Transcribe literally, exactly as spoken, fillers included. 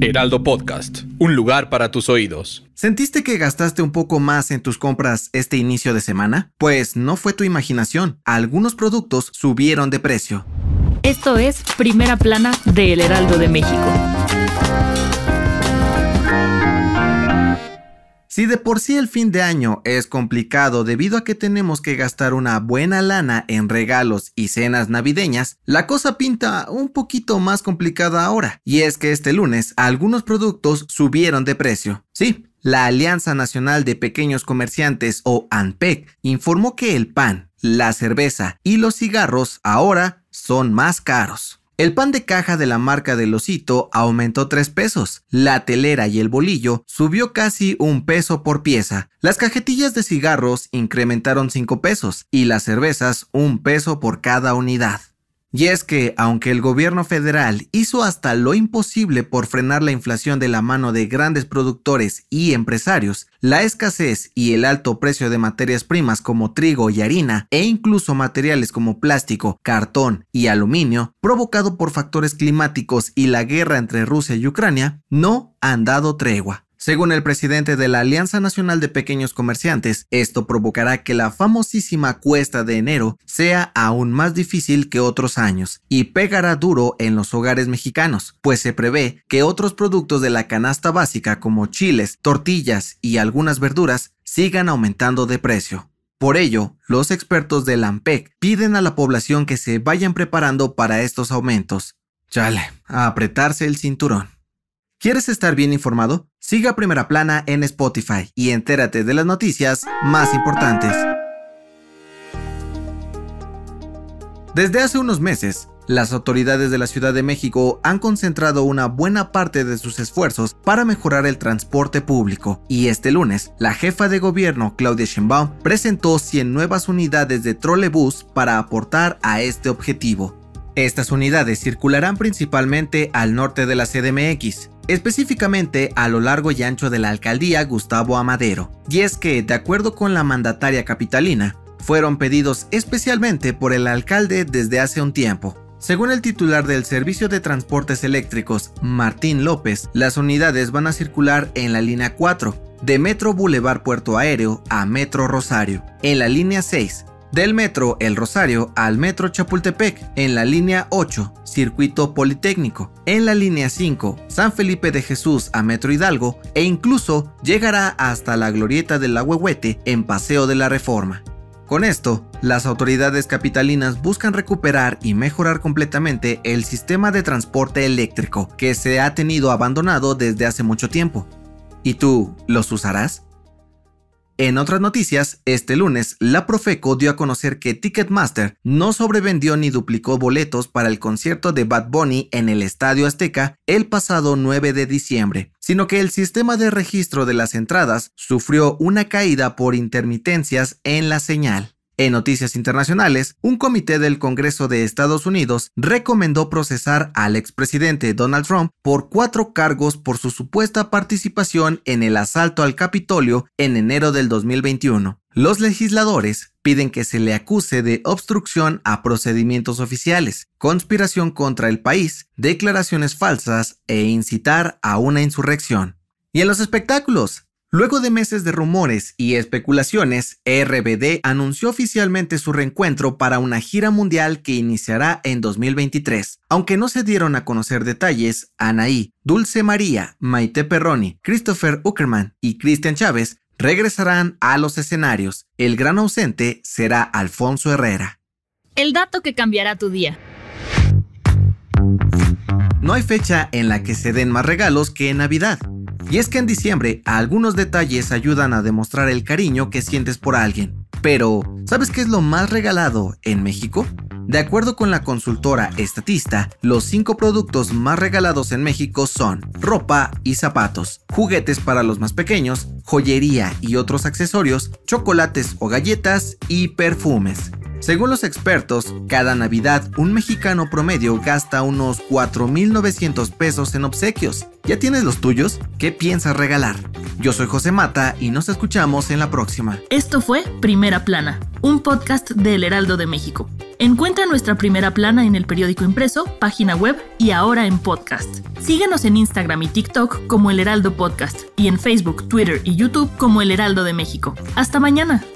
Heraldo Podcast, un lugar para tus oídos. ¿Sentiste que gastaste un poco más en tus compras este inicio de semana? Pues no fue tu imaginación. Algunos productos subieron de precio. Esto es Primera Plana de El Heraldo de México. Si de por sí el fin de año es complicado debido a que tenemos que gastar una buena lana en regalos y cenas navideñas, la cosa pinta un poquito más complicada ahora. Y es que este lunes algunos productos subieron de precio. Sí, la Alianza Nacional de Pequeños Comerciantes o ANPEC informó que el pan, la cerveza y los cigarros ahora son más caros. El pan de caja de la marca del Osito aumentó tres pesos, la telera y el bolillo subió casi un peso por pieza, las cajetillas de cigarros incrementaron cinco pesos y las cervezas un peso por cada unidad. Y es que, aunque el gobierno federal hizo hasta lo imposible por frenar la inflación de la mano de grandes productores y empresarios, la escasez y el alto precio de materias primas como trigo y harina, e incluso materiales como plástico, cartón y aluminio, provocado por factores climáticos y la guerra entre Rusia y Ucrania, no han dado tregua. Según el presidente de la Alianza Nacional de Pequeños Comerciantes, esto provocará que la famosísima cuesta de enero sea aún más difícil que otros años y pegará duro en los hogares mexicanos, pues se prevé que otros productos de la canasta básica como chiles, tortillas y algunas verduras sigan aumentando de precio. Por ello, los expertos del ANPEC piden a la población que se vayan preparando para estos aumentos. Chale, a apretarse el cinturón. ¿Quieres estar bien informado? Siga Primera Plana en Spotify y entérate de las noticias más importantes. Desde hace unos meses, las autoridades de la Ciudad de México han concentrado una buena parte de sus esfuerzos para mejorar el transporte público. Y este lunes, la jefa de gobierno, Claudia Sheinbaum, presentó cien nuevas unidades de trolebús para aportar a este objetivo. Estas unidades circularán principalmente al norte de la C D M X, específicamente a lo largo y ancho de la alcaldía Gustavo Amadero. Y es que, de acuerdo con la mandataria capitalina, fueron pedidos especialmente por el alcalde desde hace un tiempo. Según el titular del Servicio de Transportes Eléctricos, Martín López, las unidades van a circular en la línea cuatro, de Metro Boulevard Puerto Aéreo a Metro Rosario, en la línea seis, del Metro El Rosario al Metro Chapultepec, en la línea ocho, Circuito Politécnico, en la línea cinco, San Felipe de Jesús a Metro Hidalgo e incluso llegará hasta la Glorieta del Ahuehuete en Paseo de la Reforma. Con esto, las autoridades capitalinas buscan recuperar y mejorar completamente el sistema de transporte eléctrico que se ha tenido abandonado desde hace mucho tiempo. ¿Y tú los usarás? En otras noticias, este lunes, la Profeco dio a conocer que Ticketmaster no sobrevendió ni duplicó boletos para el concierto de Bad Bunny en el Estadio Azteca el pasado nueve de diciembre, sino que el sistema de registro de las entradas sufrió una caída por intermitencias en la señal. En noticias internacionales, un comité del Congreso de Estados Unidos recomendó procesar al expresidente Donald Trump por cuatro cargos por su supuesta participación en el asalto al Capitolio en enero del dos mil veintiuno. Los legisladores piden que se le acuse de obstrucción a procedimientos oficiales, conspiración contra el país, declaraciones falsas e incitar a una insurrección. Y en los espectáculos, luego de meses de rumores y especulaciones, R B D anunció oficialmente su reencuentro para una gira mundial que iniciará en dos mil veintitrés. Aunque no se dieron a conocer detalles, Anaí, Dulce María, Maite Perroni, Christopher Uckerman y Cristian Chávez regresarán a los escenarios. El gran ausente será Alfonso Herrera. El dato que cambiará tu día. No hay fecha en la que se den más regalos que en Navidad. Y es que en diciembre algunos detalles ayudan a demostrar el cariño que sientes por alguien. Pero, ¿sabes qué es lo más regalado en México? De acuerdo con la consultora Estatista, los cinco productos más regalados en México son ropa y zapatos, juguetes para los más pequeños, joyería y otros accesorios, chocolates o galletas y perfumes. Según los expertos, cada Navidad un mexicano promedio gasta unos cuatro mil novecientos pesos en obsequios. ¿Ya tienes los tuyos? ¿Qué piensas regalar? Yo soy José Mata y nos escuchamos en la próxima. Esto fue Primera Plana, un podcast de El Heraldo de México. Encuentra nuestra primera plana en el periódico impreso, página web y ahora en podcast. Síguenos en Instagram y TikTok como El Heraldo Podcast y en Facebook, Twitter y YouTube como El Heraldo de México. ¡Hasta mañana!